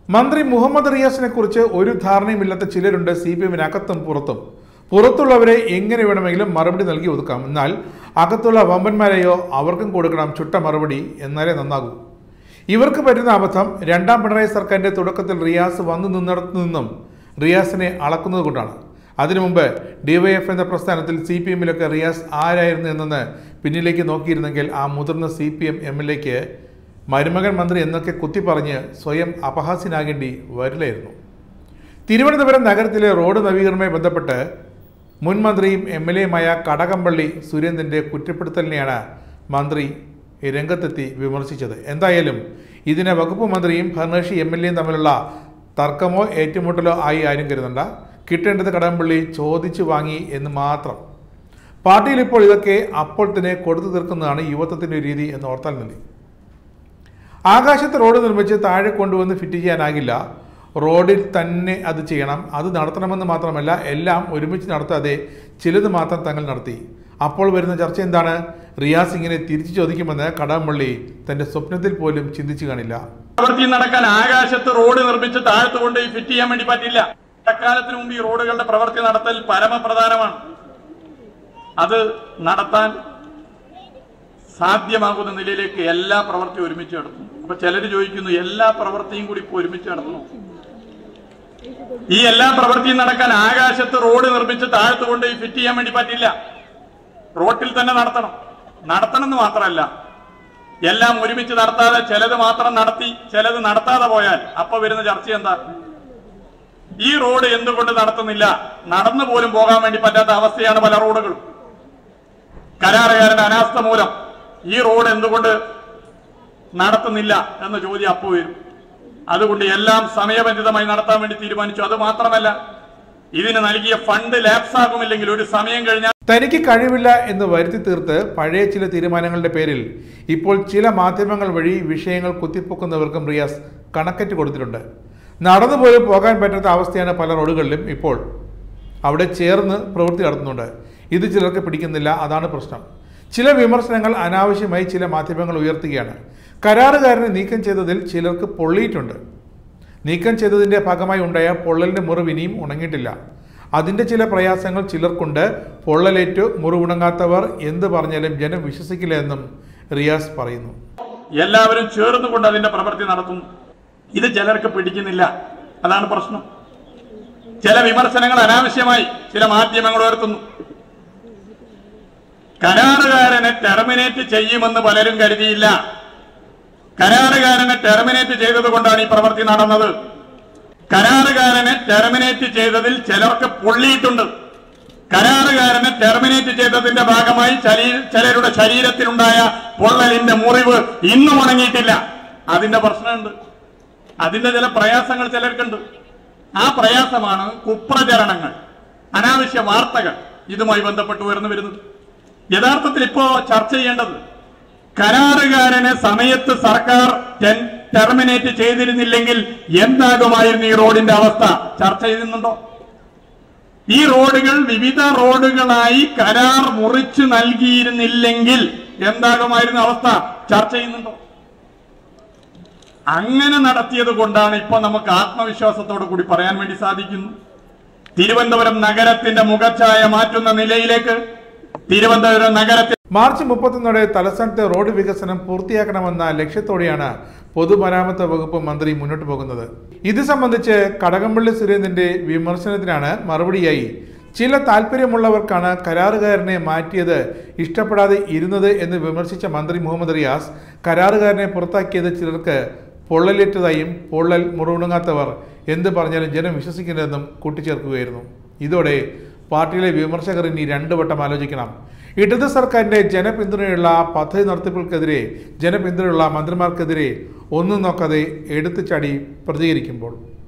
മന്ത്രി മുഹമ്മദ് റിയാസിനെ കുറിച്ച് ഒരു ധാരണയുമില്ലാത്ത ചിലരുണ്ട് CPM-നകത്തും പുറത്തും. പുറത്തുള്ളവരെ എങ്ങനെ വേണമെങ്കിലും മറുപടി നൽകി ഒതുക്കാം. എന്നാൽ അകത്തുള്ള വമ്പന്മാരെയോ അവർക്കും കൊടുക്കണം ചുട്ട മറുപടി, എന്നാലേ നന്നാകൂ. ഇവർക്ക് പറ്റുന്ന അബദ്ധം രണ്ടാം പിണറായി സർക്കാരിന്റെ തുടക്കത്തിൽ റിയാസ് വന്നു നിന്നിടത്തു നിന്നും റിയാസിനെ അളക്കുന്നത് കൊണ്ടാണ്. അതിനു മുമ്പ് DYF എന്ന പ്രസ്ഥാനത്തിൽ CPM-ലൊക്കെ റിയാസ് ആരായിരുന്നു എന്നെന്ന് പിന്നിലേക്ക് നോക്കിയിരുന്നെങ്കിൽ ആ മുതിർന്ന CPM MLA-ക്ക് മരുമകൻ മന്ത്രി എന്നൊക്കെ കുത്തിപ്പറഞ്ഞ് സ്വയം അപഹാസ്യനാകേണ്ടി വരില്ലായിരുന്നു. തിരുവനന്തപുരം നഗരത്തിലെ റോഡ് നവീകരണവുമായി ബന്ധപ്പെട്ട് മുൻ മന്ത്രിയും MLA-യുമായ കടകംപള്ളി സുരേന്ദ്രന്റെ കുറ്റപ്പെടുത്തലിനെയാണ് മന്ത്രി രംഗത്തെത്തി വിമർശിച്ചത്. എന്തായാലും ഇതിനെ വകുപ്പ് മന്ത്രിയും ഭരണകക്ഷി MLA-യും തമ്മിലുള്ള തർക്കമോ ഏറ്റുമുട്ടലോ ആയി ആരും കരുതണ്ട. കിട്ടേണ്ടത് കടകംപള്ളി ചോദിച്ചു വാങ്ങി എന്ന് മാത്രം. പാർട്ടിയിൽ ഇപ്പോൾ ഇതൊക്കെ അപ്പോൾ തന്നെ കൊടുത്തു തീർക്കുന്നതാണ് യുവത്വത്തിന്റെ രീതി എന്ന് ഓർത്താൽ മതി. ആകാശത്ത് റോഡ് നിർമ്മിച്ച് താഴെ കൊണ്ടുവന്ന് ഫിറ്റ് ചെയ്യാനാകില്ല. റോഡിൽ തന്നെ അത് ചെയ്യണം. അത് നടത്തണമെന്ന് മാത്രമല്ല, എല്ലാം ഒരുമിച്ച് നടത്താതെ ചിലത് മാത്രം തങ്ങൾ നടത്തി. അപ്പോൾ വരുന്ന ചർച്ച എന്താണ്? റിയാസ് ഇങ്ങനെ തിരിച്ചു ചോദിക്കുമെന്ന് കടകംപള്ളി തന്റെ സ്വപ്നത്തിൽ പോലും ചിന്തിച്ചു കാണില്ല. പ്രവൃത്തി നടക്കാൻ ആകാശത്ത് റോഡ് നിർമ്മിച്ച് താഴത്തുകൊണ്ട് ഫിറ്റ് ചെയ്യാൻ വേണ്ടി പറ്റില്ല. അക്കാലത്തിന് മുമ്പ് ഈ റോഡുകളുടെ പ്രവൃത്തി നടത്തൽ പരമപ്രധാനമാണ്. അത് നടത്താൻ സാധ്യമാകുന്ന നിലയിലേക്ക് എല്ലാ പ്രവൃത്തിയും ഒരുമിച്ച് നടത്തുന്നു. അപ്പൊ ചിലര് ചോദിക്കുന്നു, എല്ലാ പ്രവൃത്തിയും കൂടി ഇപ്പൊ ഒരുമിച്ച് നടത്തണം. ഈ എല്ലാ പ്രവൃത്തിയും നടക്കാൻ ആകാശത്ത് റോഡ് നിർമ്മിച്ച് താഴത്തുകൊണ്ട് ഫിറ്റ് ചെയ്യാൻ വേണ്ടി പറ്റില്ല. റോട്ടിൽ തന്നെ നടത്തണം എന്ന് മാത്രമല്ല, എല്ലാം ഒരുമിച്ച് നടത്താതെ ചിലത് മാത്രം നടത്തി ചിലത് നടത്താതെ പോയാൽ അപ്പൊ വരുന്ന ചർച്ച എന്താ? ഈ റോഡ് എന്തുകൊണ്ട് നടത്തുന്നില്ല? നടന്നു പോലും പോകാൻ വേണ്ടി പറ്റാത്ത അവസ്ഥയാണ് പല റോഡുകളും. കരാറുകാരന്റെ അനാസ്ഥ മൂലം ഈ റോഡ് എന്തുകൊണ്ട് നടത്തുന്നില്ല എന്ന ചോദ്യം അപ്പോൾ വരും. അതുകൊണ്ട് എല്ലാം സമയബന്ധിതമായി നടത്താൻ വേണ്ടി തീരുമാനിച്ചു. അത് മാത്രമല്ല, ഇതിന് നൽകിയ ഫണ്ട് ലാപ്സ് ആകുമില്ലെങ്കിൽ ഒരു സമയം കഴിഞ്ഞാൽ തനിക്ക് കഴിവില്ല എന്ന് വരുത്തി തീർത്ത് പഴയ ചില തീരുമാനങ്ങളുടെ പേരിൽ ഇപ്പോൾ ചില മാധ്യമങ്ങൾ വഴി വിഷയങ്ങൾ കുത്തിപ്പൊക്കുന്നവർക്കും റിയാസ് കണക്കറ്റ് കൊടുത്തിട്ടുണ്ട്. നടന്നുപോലും പോകാൻ പറ്റാത്ത അവസ്ഥയാണ് പല റോഡുകളിലും ഇപ്പോൾ. അവിടെ ചേർന്ന് പ്രവൃത്തി നടത്തുന്നുണ്ട്. ഇത് ചിലർക്ക് പിടിക്കുന്നില്ല, അതാണ് പ്രശ്നം. ചില വിമർശനങ്ങൾ അനാവശ്യമായി ചില മാധ്യമങ്ങൾ ഉയർത്തുകയാണ്. കരാറുകാരനെ നീക്കം ചെയ്തതിൽ ചിലർക്ക് പൊള്ളിയിട്ടുണ്ട്. നീക്കം ചെയ്തതിൻ്റെ ഭാഗമായി ഉണ്ടായ പൊള്ളലിൻ്റെ മുറിവ് ഇനിയും ഉണങ്ങിയിട്ടില്ല. അതിൻ്റെ ചില പ്രയാസങ്ങൾ ചിലർക്കുണ്ട്. പൊള്ളലേറ്റു മുറിവുണങ്ങാത്തവർ എന്ത് പറഞ്ഞാലും ജനം വിശ്വസിക്കില്ല എന്നും റിയാസ് പറയുന്നു. എല്ലാവരും ചേർന്നുകൊണ്ട് അതിന്റെ പ്രവൃത്തി നടത്തുന്നു. ഇത് ചിലർക്ക് പിടിക്കുന്നില്ല, അതാണ് പ്രശ്നം. ചില വിമർശനങ്ങൾ അനാവശ്യമായി ചില മാധ്യമങ്ങൾ ഉയർത്തുന്നു. കരാറുകാരനെ ടെർമിനേറ്റ് ചെയ്യുമെന്ന് പലരും കരുതിയില്ല. കരാറുകാരനെ ടെർമിനേറ്റ് ചെയ്തത് കൊണ്ടാണ് ഈ പ്രവൃത്തി നടന്നത്. കരാറുകാരനെ ടെർമിനേറ്റ് ചെയ്തതിൽ ചിലർക്ക് പൊള്ളിയിട്ടുണ്ട്. കരാറുകാരനെ ടെർമിനേറ്റ് ചെയ്തതിന്റെ ഭാഗമായി ചിലരുടെ ശരീരത്തിലുണ്ടായ പൊള്ളലിന്റെ മുറിവ് ഇന്നും ഉണങ്ങിയിട്ടില്ല. അതിന്റെ പ്രശ്നമുണ്ട്. അതിന്റെ ചില പ്രയാസങ്ങൾ ചിലർക്കുണ്ട്. ആ പ്രയാസമാണ് കുപ്രചരണങ്ങൾ, അനാവശ്യ വാർത്തകൾ ഇതുമായി ബന്ധപ്പെട്ട് ഉയർന്നു വരുന്നത്. യഥാർത്ഥത്തിൽ ഇപ്പോ ചർച്ച ചെയ്യേണ്ടത് കരാറുകാരനെ സമയത്ത് സർക്കാർ ടെർമിനേറ്റ് ചെയ്തിരുന്നില്ലെങ്കിൽ എന്താകുമായിരുന്നു ഈ റോഡിന്റെ അവസ്ഥ ചർച്ച ചെയ്യുന്നുണ്ടോ? ഈ റോഡുകൾ വിവിധ റോഡുകളായി കരാർ മുറിച്ചു നൽകിയിരുന്നില്ലെങ്കിൽ എന്താകുമായിരുന്നു അവസ്ഥ ചർച്ച ചെയ്യുന്നുണ്ടോ? അങ്ങനെ നടത്തിയത് കൊണ്ടാണ് ഇപ്പൊ നമുക്ക് ആത്മവിശ്വാസത്തോടു കൂടി പറയാൻ വേണ്ടി സാധിക്കുന്നു, തിരുവനന്തപുരം നഗരത്തിന്റെ മുഖച്ഛായ മാറ്റുന്ന നിലയിലേക്ക് തിരുവനന്തപുരം നഗരത്തിൽ മാർച്ച് 31 തലസ്ഥാനത്തെ റോഡ് വികസനം പൂർത്തിയാക്കണമെന്ന ലക്ഷ്യത്തോടെയാണ് പൊതുമരാമത്ത് വകുപ്പ് മന്ത്രി മുന്നോട്ട് പോകുന്നത്. ഇത് സംബന്ധിച്ച് കടകംപള്ളി സുരേന്ദ്രന്റെ വിമർശനത്തിനാണ് മറുപടിയായി ചില താല്പര്യമുള്ളവർക്കാണ് കരാറുകാരനെ മാറ്റിയത് ഇഷ്ടപ്പെടാതെ ഇരുന്നത് എന്ന് വിമർശിച്ച മന്ത്രി മുഹമ്മദ് റിയാസ് കരാറുകാരനെ പുറത്താക്കിയത് ചിലർക്ക് പൊള്ളലേറ്റതായും പൊള്ളൽ മുറിവുണങ്ങാത്തവർ എന്ത് പറഞ്ഞാലും ജനം വിശ്വസിക്കില്ലെന്നും കൂട്ടിച്ചേർക്കുകയായിരുന്നു. ഇതോടെ പാർട്ടിയിലെ വിമർശകർ ഇനി 2 വട്ടം ആലോചിക്കണം. ഇടത് സർക്കാരിന്റെ ജനപിന്തുണയുള്ള പദ്ധതി നടത്തിപ്പുകൾക്കെതിരെ, ജനപിന്തുണയുള്ള മന്ത്രിമാർക്കെതിരെ ഒന്നും നോക്കാതെ എടുത്തുചാടി പ്രതികരിക്കുമ്പോൾ